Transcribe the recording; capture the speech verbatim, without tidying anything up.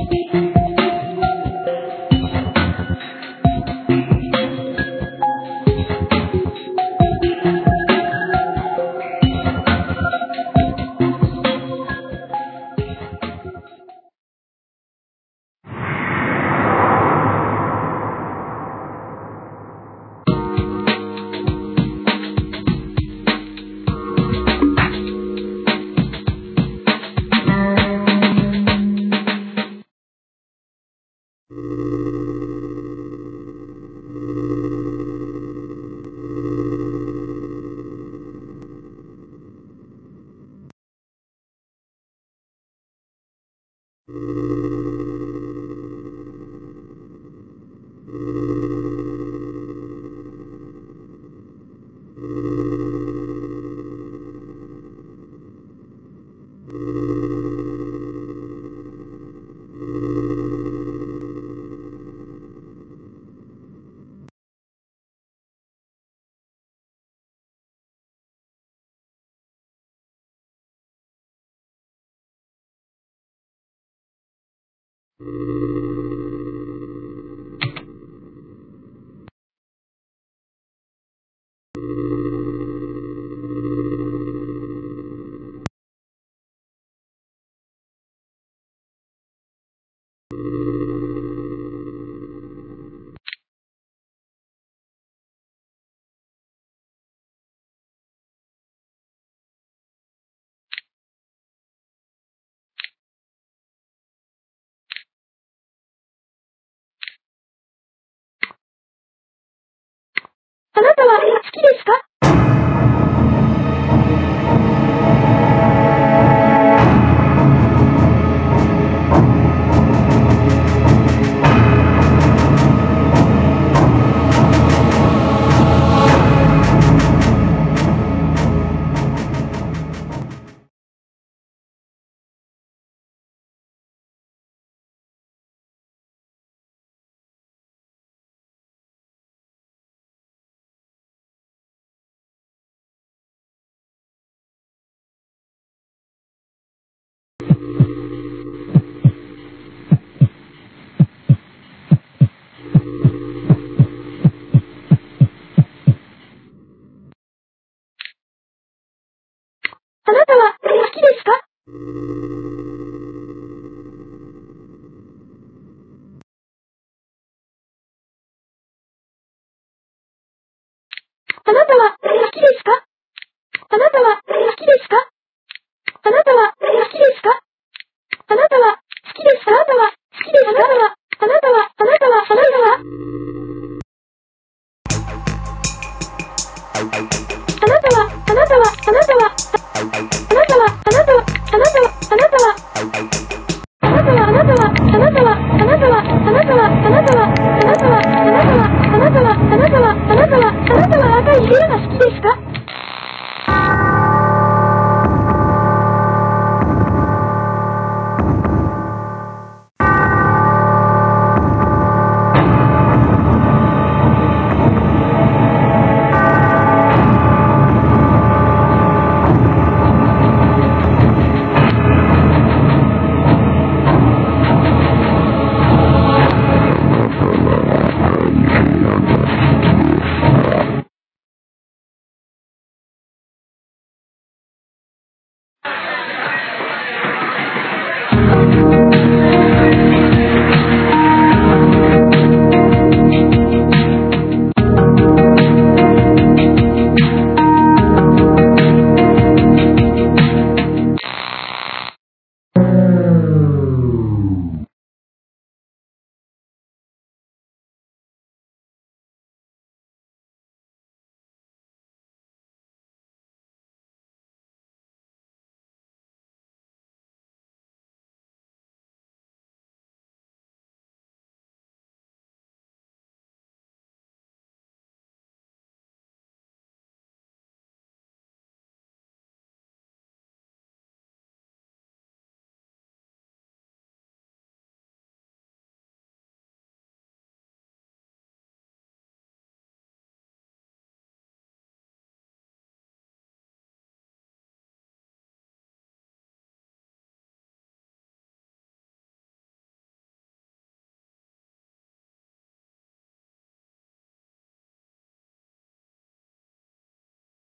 あなたは好きですか？あなたは好きですか？あなたは好きですか？あなたは好きですか？あなたは好きですか？あなたは好きですか？あなたは好きですか？あなたは、あなたは、あなたは、あなたはあなたは、あなたは、あなたは、あなたは、あなたは、あなたは、あなたは、あなたは、あなたは、あなたは、あなたは、あなたは、あなたは、あなたは、あなたは、あなたは、あなたは、あなたは、